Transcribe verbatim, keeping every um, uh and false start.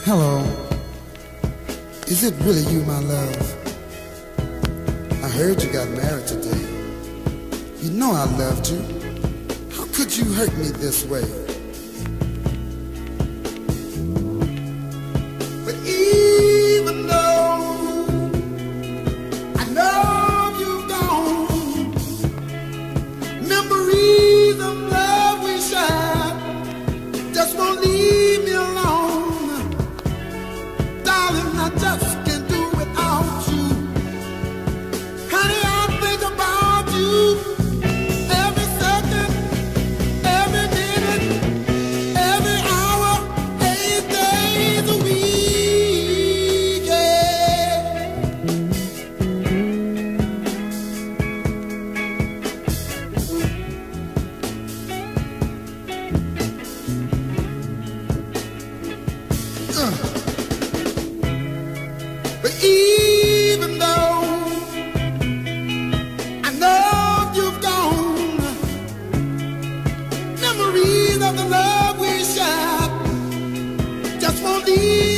Hello. Is it really you, my love? I heard you got married today. You know I loved you. How could you hurt me this way? But even though I know you've gone, memories of love we shared just won't leave me alone. Darling, I just can't do without you. Honey, I think about you every second, every minute, every hour, eight days a week, yeah. Uh. But even though I know you've gone, memories of the love we shared just won't leave